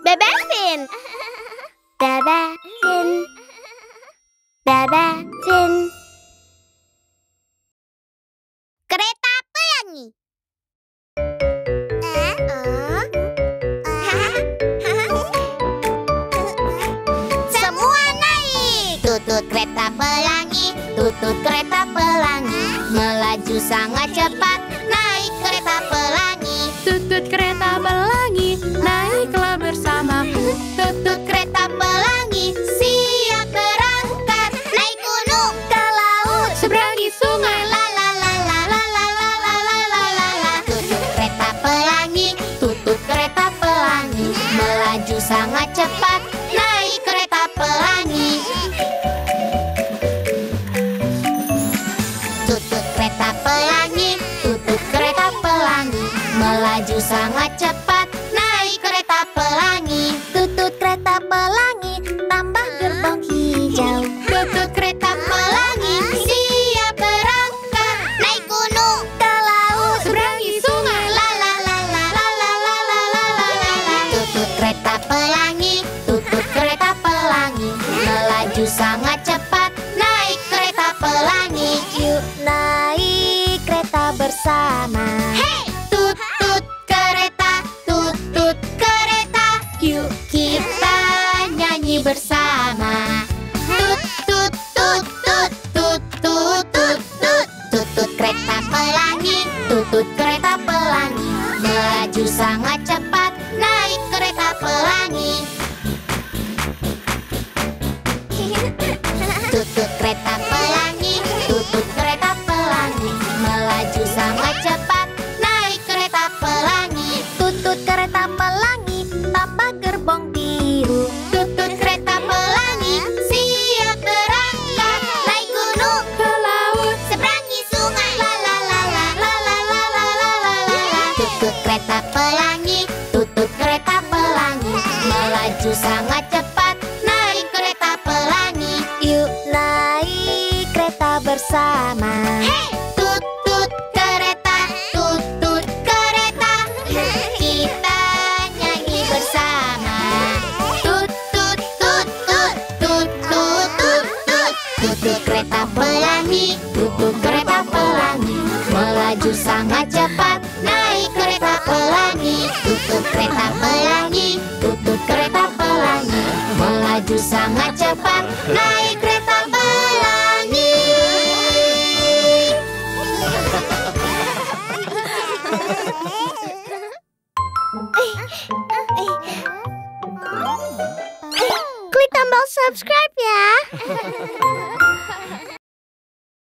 Bebesin. Bebesin. Bebesin. Kereta pelangi. Semua naik. Tutut kereta pelangi, tutut kereta pelangi, melaju sangat cepat. Naik kereta pelangi. Tutut kereta pelangi, naiklah bersamaku. Tutut kereta pelangi, siap berangkat. Naik gunung ke laut, Seberangi sungai, la la la la la la la la la la la la. Tutut kereta pelangi, tutut kereta pelangi, melaju sangat cepat. Naik kereta pelangi. Tutut kereta pelangi, tutut kereta pelangi, melaju sangat cepat. Naik kereta pelangi. Tutut kereta pelangi, tambah gerbang hijau. Tutut kereta pelangi, siap berangkat. Naik gunung ke laut, seberangi sungai, la la la la la la la la la la la. Tutut kereta pelangi, tutut kereta pelangi, melaju sangat cepat. Naik kereta pelangi. Yuk naik kereta bersama. Hey! Tutut kereta, yuk kita nyanyi bersama. Tut tut tut tut tut tut tut tut. Tutut kereta pelangi, tutut kereta pelangi, melaju sangat cepat. Naik kereta pelangi. Tutut kereta pelangi, tutut kereta pelangi, melaju sangat cepat. Naik kereta pelangi. Tutut kereta pelangi, tambah gerbong biru. Tutut kereta pelangi, siap berangkat. Naik gunung ke laut, seberangi sungai, la la la la la la la la la la la. Tutut kereta pelangi, tutut kereta pelangi, melaju sangat cepat. Naik kereta pelangi. Yuk naik kereta bersama. Hey! Tutut kereta, kita nyanyi bersama. Tut tut tut tut tut tut tut tut. Tutut kereta pelangi, tutut kereta pelangi, melaju sangat cepat. Naik kereta pelangi. Tutut kereta pelangi, tutut kereta pelangi, melaju sangat cepat. Naik kereta pelangi. Klik tombol subscribe ya.